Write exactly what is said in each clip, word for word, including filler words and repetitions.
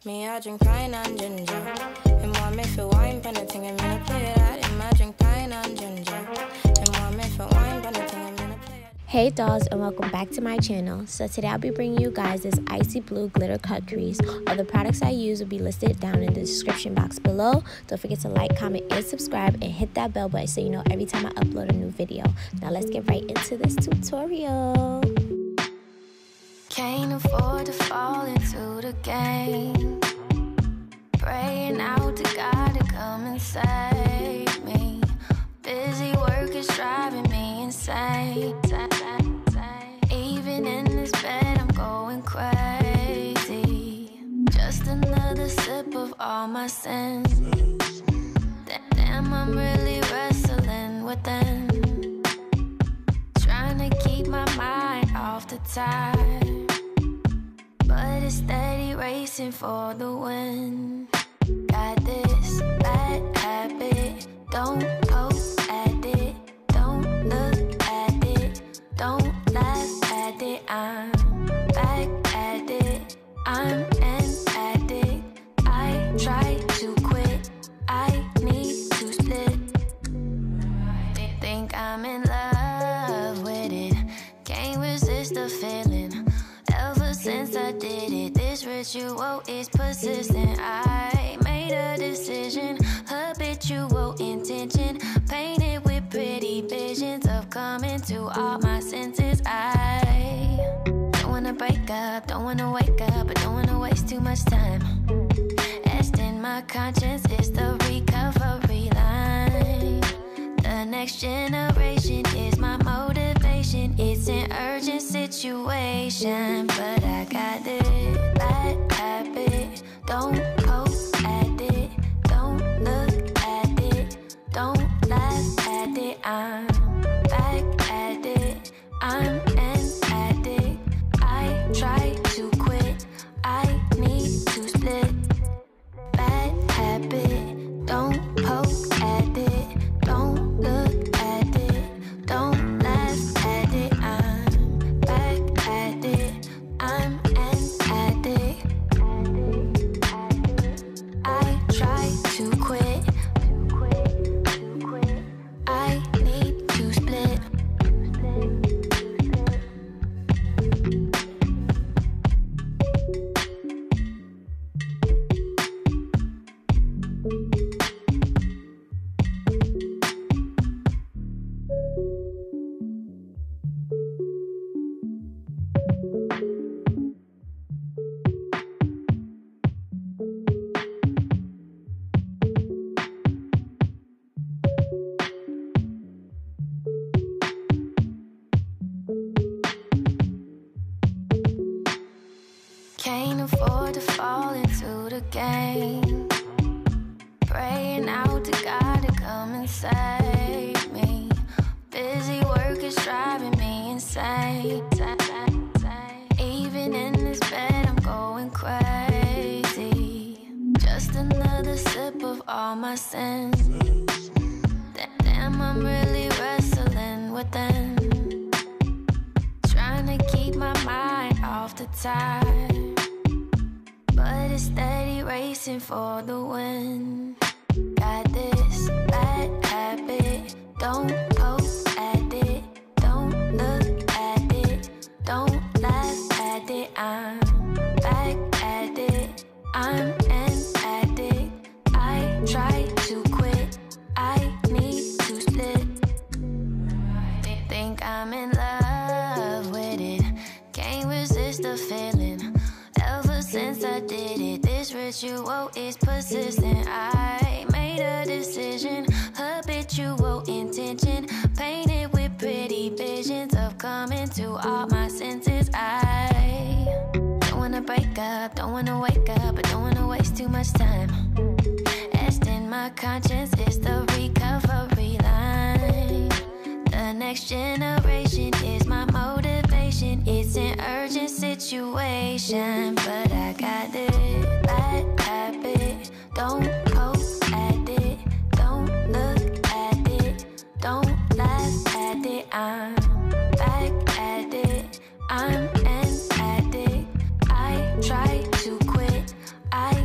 Me, I drink pine and ginger. And want me for wine, but nothing I'm gonna play that. And I drink pine and ginger. And want me for wine, but nothing I'm gonna play it. Hey dolls, and welcome back to my channel. So today I'll be bringing you guys this icy blue glitter cut crease. All the products I use will be listed down in the description box below. Don't forget to like, comment, and subscribe, and hit that bell button so you know every time I upload a new video. Now let's get right into this tutorial. Can't afford to fall into the game. Praying out to God to come and save me. Busy work is driving me insane. Even in this bed I'm going crazy. Just another sip of all my sins. Damn, I'm really wrestling with them. Trying to keep my mind off the tide, but it's steady racing for the win. Got this bad habit, don't poke at it, don't look at it, don't laugh at it. I'm back at it, I'm an addict. I try to quit, I need to split. Think I'm in love with it, can't resist the feeling. Ever since I did it, this ritual is persistent. I made a decision, habitual intention, painted with pretty visions of coming to all my senses. I don't wanna break up, don't wanna wake up, but don't wanna waste too much time. Asking my conscience is the recovery line. The next generation is my motivation. It's an urgent situation, but I got it. Bad habit, don't poke at it, don't look at it, don't laugh at it. I'm back at it, I'm an addict. I try to quit, I need to split. Bad habit, don't poke at it, don't look at it, don't laugh at it. I'm back at it, I'm an addict. I try to quit, I need to split. Can't afford to fall into the game. Praying out to God to come and save me. Busy work is driving me insane. Even in this bed I'm going crazy. Just another sip of all my sins. Damn, I'm really wrestling with them. Trying to keep my mind off the tide, but it's steady racing for the win. Got this bad habit, don't poke at it, don't look at it, don't laugh at it. I'm back at it, I'm an addict. I try to quit, I need to split. Think I'm in love with it, can't resist the feeling. Ever since I did it, this ritual is persistent. I made a decision, habitual intention, painted with pretty visions of coming to all my senses. I don't wanna break up, don't wanna wake up, but don't wanna waste too much time. Asking my conscience is the recovery line. The next generation is my motivation. It's an urgent situation, but I got it. Bad habit, don't poke at it, don't look at it, don't laugh at it. I'm back at it, I'm an addict. I try to quit, I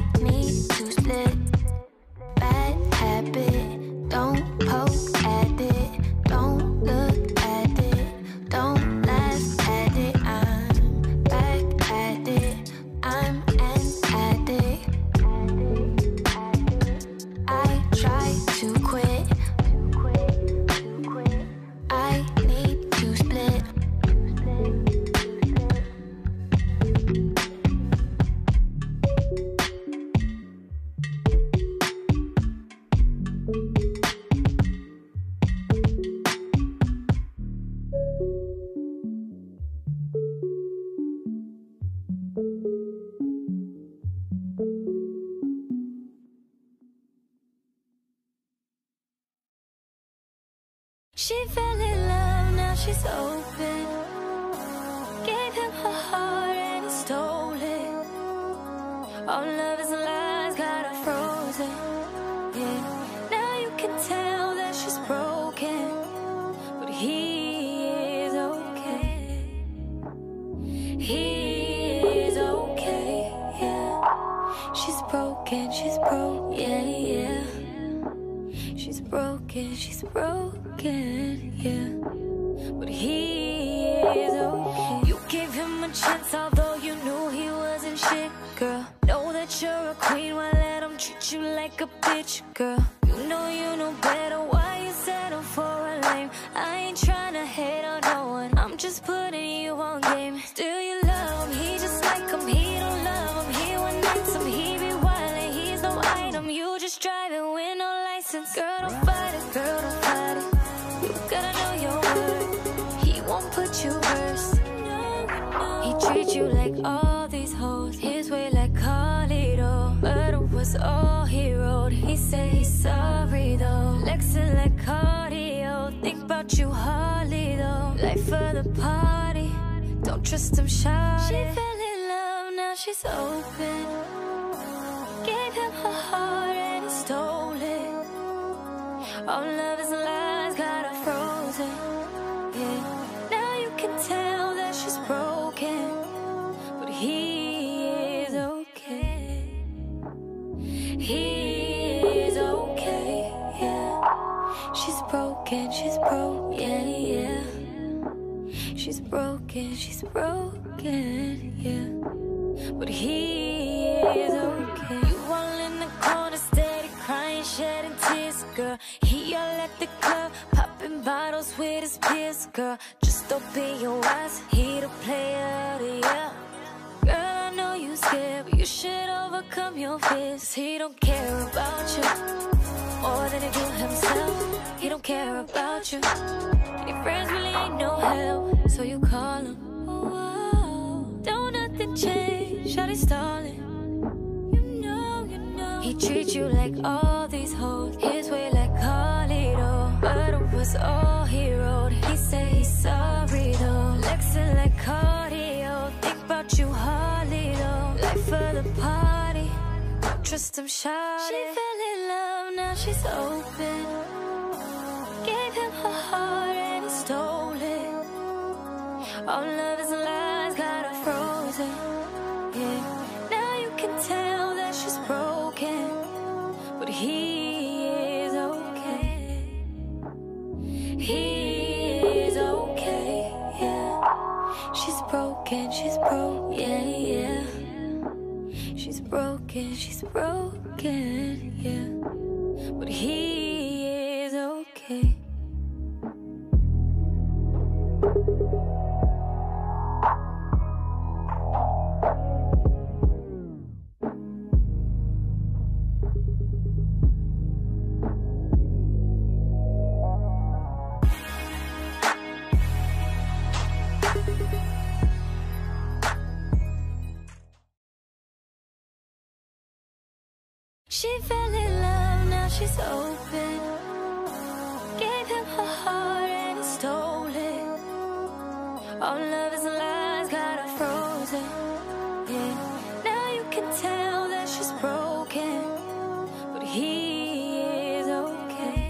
She fell in love, now she's open. Gave him her heart and he stole it. All love is lies, got her frozen. Yeah, now you can tell that she's broken, but he is okay. He is okay, yeah. She's broken, she's broken, yeah, yeah. She's broken, she's broken, yeah. But he is okay. You gave him a chance, although you knew he wasn't shit, girl. Know that you're a queen, why let him treat you like a bitch, girl? You know you know better, why you settle for a lame? I ain't tryna hate on no one, I'm just putting you on game. Still you love him, he just like him, he don't love him. He one nights him, he be wildin', he's no item. You just driving with no license. Girl, don't fight it, girl, don't fight it. You gotta know your worth, he won't put you first. He treats you like all these hoes, his way like Carlito. Murder was all he wrote, he said he's sorry though. Lexin like cardio, think about you hardly though. Life for the party, don't trust him, shout it. She fell in love, now she's open. Gave him her heart and he stole it. All love is lies, got her frozen. Yeah, now you can tell that she's broken, but he is okay. He is okay, yeah. She's broken, she's broken, yeah, yeah. She's broken, she's broken, yeah. But he is okay. You all in the corner, steady crying, shedding tears, girl. He all at the club, popping bottles with his peers, girl. Just open your eyes, he the player of the year. Girl, I know you scared, but you should overcome your fears. He don't care about you more than he do himself. He don't care about you. Your friends really ain't no help, so you call him. Oh, wow. Don't nothing change, shawty stalling. You know, you know. He treats you like all these hoes, his way like Carlito. Murder was all he wrote, he said he's sorry though. Lexin like cardio, think about you hardly though. Life for the party, don't trust him, shout it. She fell in love, now she's open. Gave him her heart and he stole it. All love is lies, got her frozen. Yeah, now you can tell that she's broken, but he is okay. He is okay, yeah. She's broken, she's broken, yeah, yeah. She's broken, she's broken, yeah. But he is okay. She fell in love, now she's open. Gave him her heart and he stole it. All love is lies, got her frozen. Yeah, now you can tell that she's broken, but he is okay.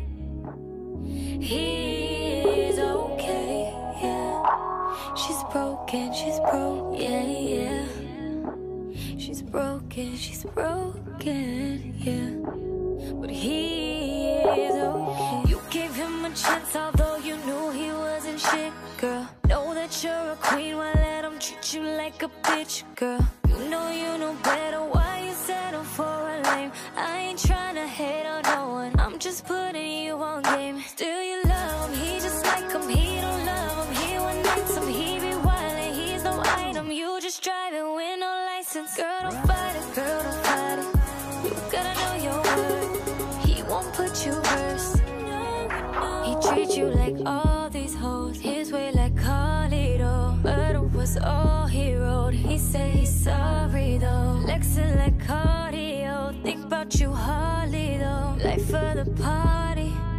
He is okay, yeah. She's broken, she's broken, yeah, yeah. She's broken, she's broken, yeah. But he is okay. You gave him a chance, although you knew he wasn't shit, girl. Know that you're a queen, why let him treat you like a bitch, girl? You know you know better, why you settle for a lame? I ain't tryna hate on no one, I'm just putting you on game. Still you love him, he just like him, he don't love him. He one nights him, he be wildin', he's no item. You just driving with no license. Girl, don't fight it, girl, don't fight it. You gotta know your worth, he won't put you first. He treats you like all these hoes, his way like Carlito. Murder was all he wrote, he said he's sorry though. Lexin like cardio, think about you hardly though. Life for the party, don't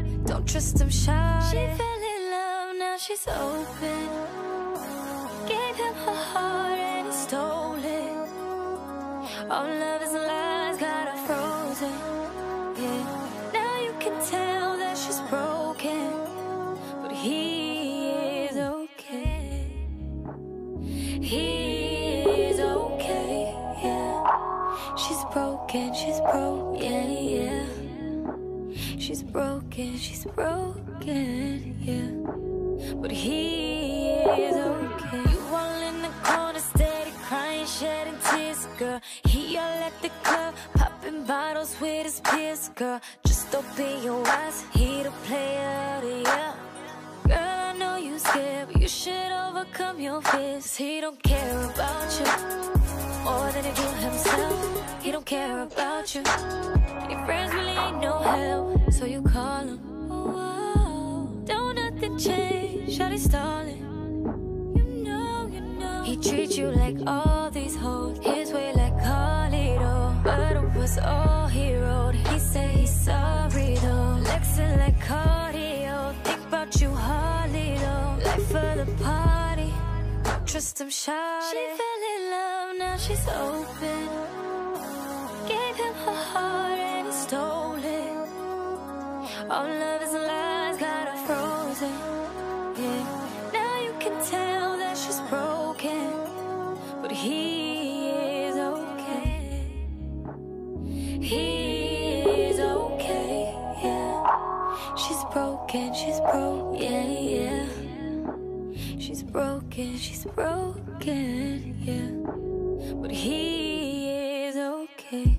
Don't trust him, shawty. She fell in love, now she's open. Gave him her heart and he stole it. All love is lies, got her frozen. Yeah, now you can tell that she's broken, but he is okay. He is okay, yeah. She's broken, she's broken, yeah. She's broken, she's broken, yeah. But he is okay. You all in the corner, steady crying, shedding tears, girl. He all at the club, popping bottles with his peers, girl. Just open your eyes, he the player, yeah. Girl, I know you scared, but you should overcome your fears. He don't care about you more than he do himself. He don't care about you. Your friends really ain't no help, so you call him. Oh, wow. Don't nothing change, shawty stalling. You know, you know. He treats you like all these hoes, his way like Carlito. But it was all he wrote. He said he's sorry though. Flexing like cardio, think about you hardly though. Life for the party, don't trust him, shawty. She fell in love, now she's open. Gave him her heart and he stole it. All love is lies, got her frozen. Yeah, now you can tell that she's broken, but he is okay. He is okay, yeah. She's broken, she's broken, yeah. She's broken, she's broken, yeah. But he is okay.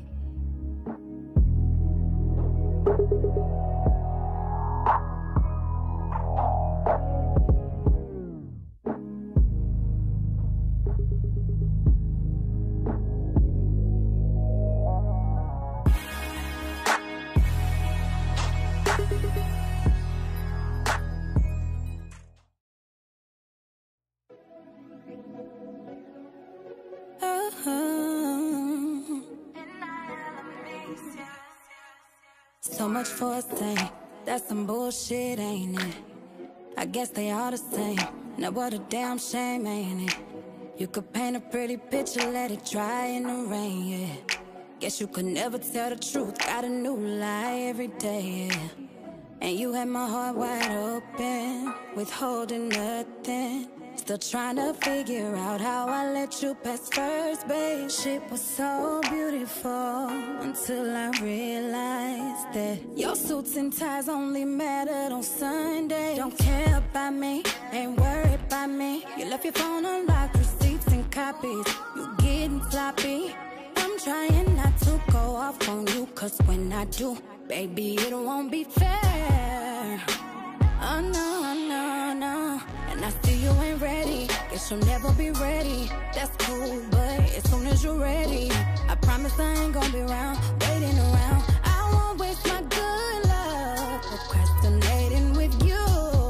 So much for a thing, that's some bullshit, ain't it? I guess they all the same. Now what a damn shame, ain't it? You could paint a pretty picture, let it dry in the rain, yeah. Guess you could never tell the truth, got a new lie every day, yeah. And you had my heart wide open, withholding nothing. Still trying to figure out how I let you pass first, babe. Shit was so beautiful until I realized that your suits and ties only mattered on Sunday. Don't care about me, ain't worried about me. You left your phone unlocked, receipts and copies. You getting sloppy. I'm trying not to go off on you, cause when I do, baby, it won't be fair. Oh no, no, no. And I see you ain't ready, guess you'll never be ready. That's cool, but as soon as you're ready, I promise I ain't gonna be around, waiting around. I won't waste my good love procrastinating with you.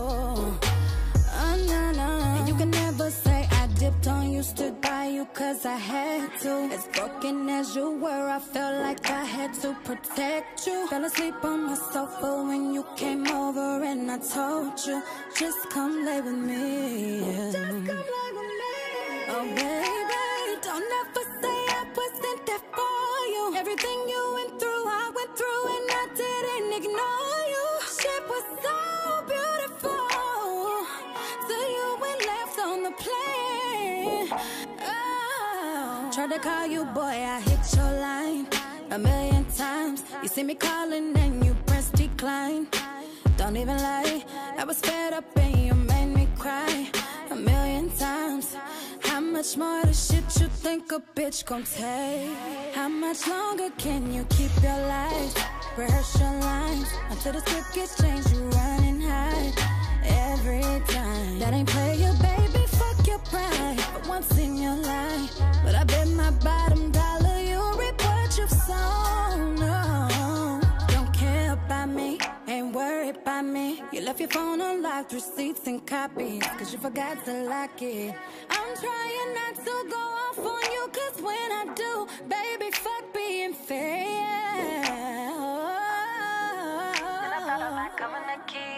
Oh no, no. And you can never say I dipped on you, stood by you cause I had to. As broken as you were, I felt like I had to protect you. Fell asleep on my sofa when you came over and I told you, just come lay with me. Just come lay with me. Oh baby, don't ever say I wasn't there for you. Everything you went through, I went through and I didn't ignore you. Shit was so beautiful till you went left on the plane. Oh. Tried to call you, boy, I hit your line a million times. You see me calling and you press decline. Don't even lie, I was fed up and you made me cry a million times. How much more of the shit you think a bitch gon' take? How much longer can you keep your lies? Rehearse your lines until the script gets changed, you run and hide every time. That ain't play your baby, fuck your pride for once in your life. But I bet my bottom dollar you'll reap what you've sown. No, don't care about me, ain't worried about me. You left your phone unlocked, receipts and copies, cause you forgot to lock it. I'm trying not to go off on you, cause when I do, baby, fuck being fair. And I thought about coming to keep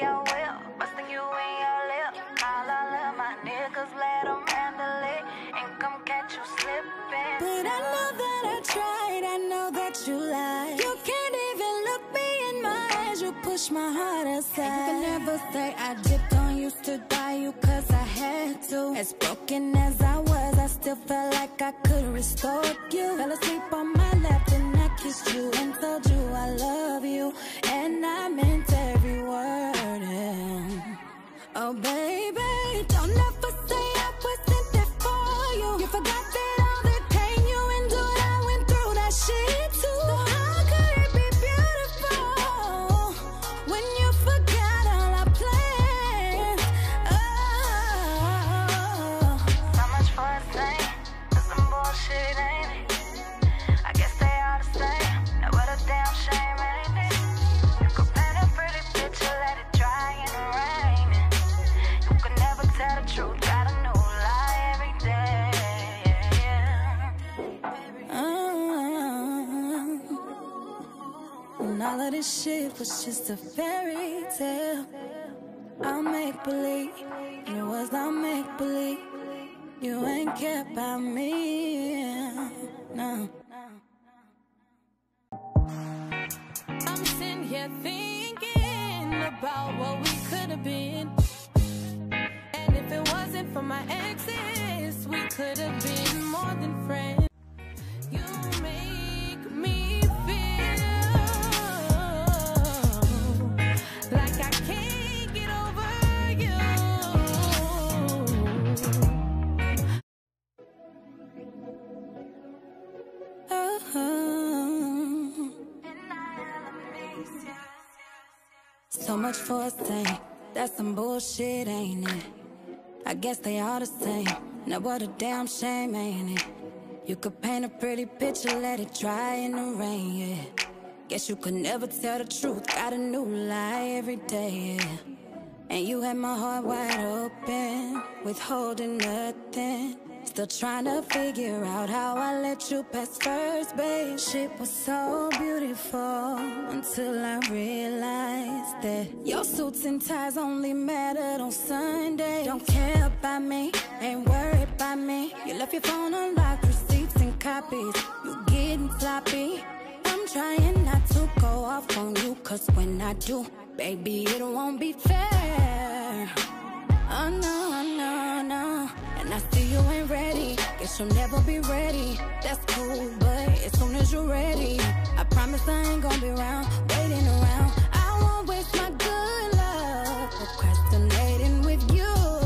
push my heart aside. And you can never say I dipped on you, stood by you cause I had to. As broken as I was, I still felt like I could restore you. Fell asleep on my lap and I kissed you and told you I love you, and I meant every word. Yeah. Oh baby, don't ever say I wasn't there for you. You forgot that all the pain you endured, I went through that shit too. So how could it be beautiful when you forgot all our plans? Oh, so much for a thing, that's some bullshit, ain't it? I guess they all the same, now what a damn shame, ain't it? You could paint a pretty picture, let it dry in the rain. You could never tell the truth, got a new lie every day. uh, and all of this shit was just a fairy tale. I'll make believe it was all make believe. You ain't care about me, no. I'm sitting here thinking about what we could have been, and if it wasn't for my exes, we could have been more than friends. You make me feel like I can't get over you. So much for a thing, that's some bullshit, ain't it? I guess they all the same, now what a damn shame, ain't it? You could paint a pretty picture, let it dry in the rain, yeah. Guess you could never tell the truth, got a new lie every day, yeah. And you had my heart wide open, withholding nothing. Still trying to figure out how I let you pass first, babe. Shit was so beautiful until I realized that your suits and ties only mattered on Sunday. Don't care about me, ain't worried about me. You left your phone unlocked, receipts and copies. You getting sloppy. I'm trying not to go off on you, cause when I do, baby, it won't be fair. Oh no, oh no, no. And I see you ain't ready, guess you'll never be ready. That's cool, but as soon as you're ready, I promise I ain't gonna be around, waiting around. I won't waste my good love procrastinating with you.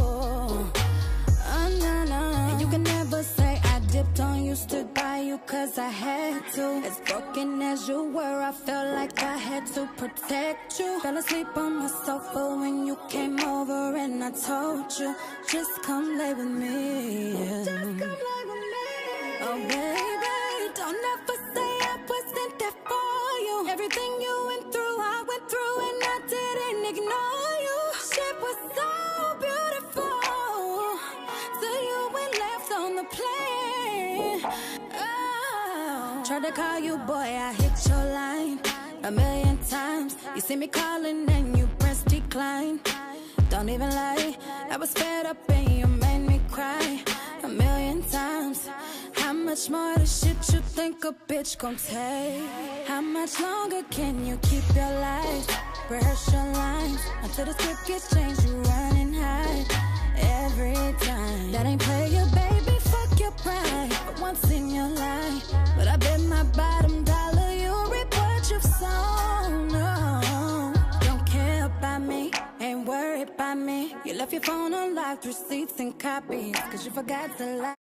Oh no, no. And you can never say I dipped on you, stood by you cause I had to. As broken as you were, I felt like I had to protect you. Fell asleep on my sofa when you came over and I told you, just come lay with me, yeah. Just come lay with me. Oh baby, don't ever say I wasn't there for you. Everything you went through, I went through, and I didn't ignore you. Shit was so beautiful till you went left on the plane. Oh. Tried to call you, boy, I hit your line a million times. You see me calling and you press decline. Don't even lie, I was fed up and you made me cry a million times. How much more of the shit you think a bitch gon' take? How much longer can you keep your life? Rehearse your lines until the script gets changed, you run and hide every time. That ain't play your baby, fuck your pride, but once in your life. But I bet my bottom dollar you'll reap what you've sown. No, don't care about me, ain't worried about me. You left your phone unlocked, receipts and copies, cause you forgot to lie.